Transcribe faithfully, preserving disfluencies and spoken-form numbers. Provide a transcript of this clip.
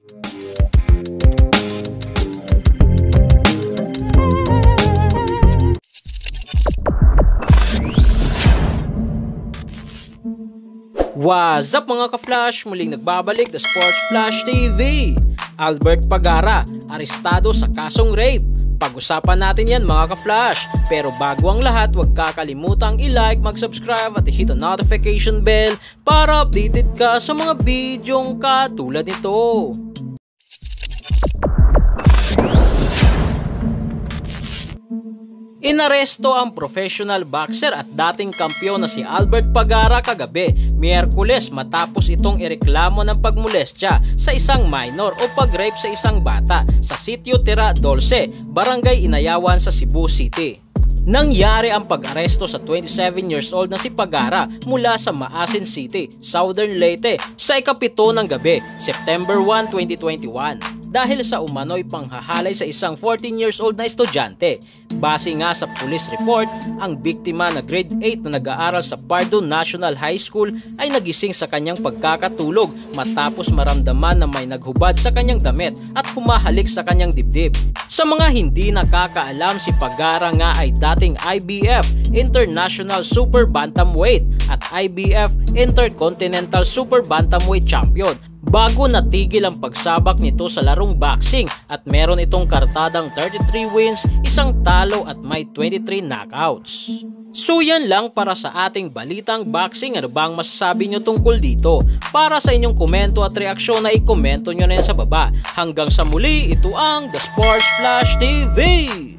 What's up mga ka-Flash? Muling nagbabalik the SportsFlash T V. Albert Pagara, arestado sa kasong rape. Pag-usapan natin yan mga ka-Flash. Pero bago ang lahat, huwag kakalimutang i-like, mag-subscribe at i-hit ang notification bell para updated ka sa mga bidyong katulad nito. Inaresto ang professional boxer at dating kampiyon na si Albert Pagara kagabi, Miyerkules, matapos itong ireklamo ng pagmolestya sa isang minor o pag-rape sa isang bata sa sitio Tira Dulce, Barangay Inayawan sa Cebu City. Nangyari ang pag-aresto sa twenty-seven years old na si Pagara mula sa Maasin City, Southern Leyte sa ikapito ng gabi, September first, twenty twenty-one. Dahil sa umano'y panghahalay sa isang fourteen years old na estudyante. Base nga sa police report, ang biktima na grade eight na nag-aaral sa Pardo National High School ay nagising sa kanyang pagkakatulog matapos maramdaman na may naghubad sa kanyang damit at humahalik sa kanyang dibdib. Sa mga hindi nakakaalam, si Pagara nga ay dating I B F International Super Bantamweight at I B F Intercontinental Super Bantamweight Champion bago natigil ang pagsabak nito sa larong boxing at meron itong kartadang thirty-three wins, isang talo at may twenty-three knockouts. So yan lang para sa ating balitang boxing. Ano bang masasabi nyo tungkol dito? Para sa inyong komento at reaksyon na i-komento nyo na yan sa baba. Hanggang sa muli, ito ang The SportsFlash T V!